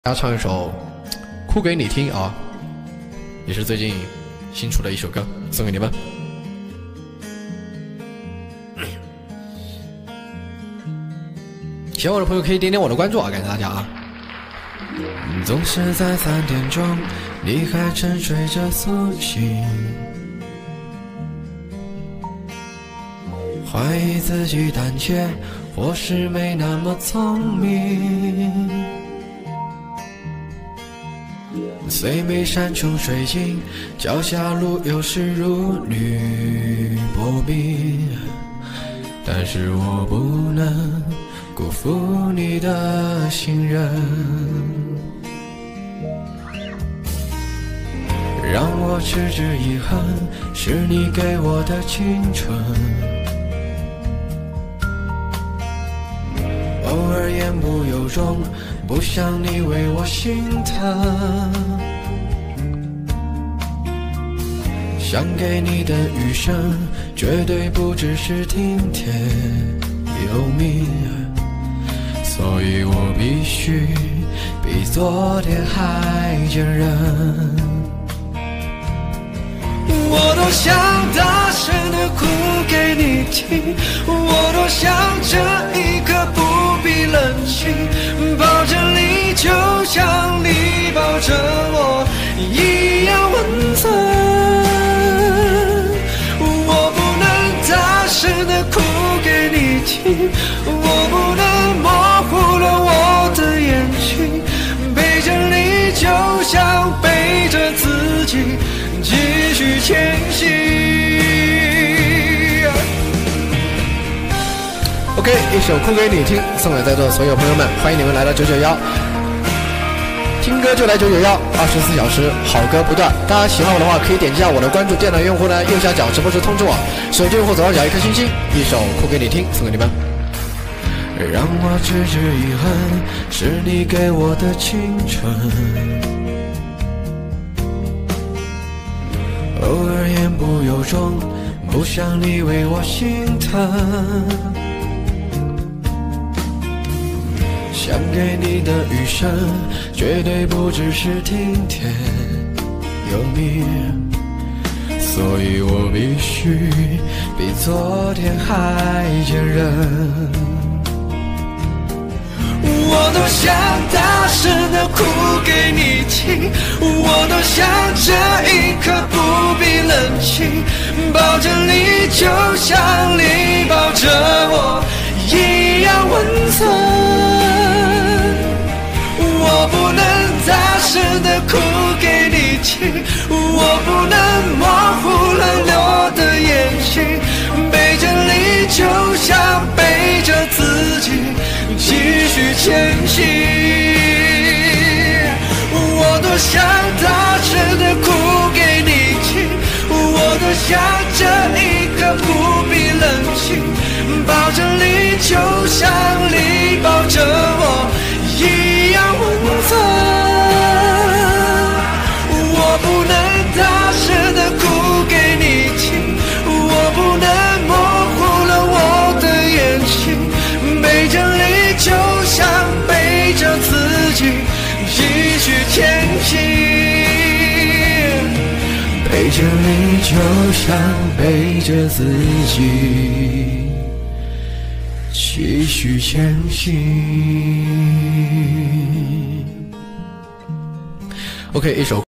大家唱一首《哭给你听》啊，也是最近新出的一首歌，送给你们。喜欢我的朋友可以点点我的关注啊，感谢大家啊！ 总是在3点钟，你还沉睡着苏醒，怀疑自己胆怯，或是没那么聪明。虽没山穷水尽，脚下路有时如履薄冰，但是我不能辜负你的信任，让我痴之以恨，是你给我的青春。偶尔言不由衷，不想你为我心疼，想给你的余生，绝对不只是听天由命，所以我必须比昨天还坚韧。我多想大声地哭给你听，我多想这一刻不必冷静，抱着你就像你抱着我一样温存。我不能大声地哭给你听，我不能模糊了我的眼睛，背着你就像背着自己继续前行。 OK， 一首哭给你听，送给在座所有朋友们，欢迎你们来到991，听歌就来991，24小时好歌不断。大家喜欢我的话，可以点击下我的关注，电脑用户呢右下角直播时通知我，手机用户左上角一颗星星。一首哭给你听，送给你们。 让我痴之以恨，是你给我的青春。偶尔言不由衷，不想你为我心疼，想给你的余生，绝对不只是听天由命，所以我必须比昨天还坚韧。我多想大声地哭给你听，我多想这一刻不必冷静，抱着你就像你抱着我一样温存。我不能大声地哭给你听，我不能模糊了我的眼睛，背着你就像背着自己继续前行。我多想大声地哭给你听，我多想这一刻不必冷静，抱着你就像你抱着我一样温存。我不能大声地哭给你听，我不能模糊了我的眼睛，背着你就像背着自己继续前行，背着你就像背着自己继续前行。 OK， 一首。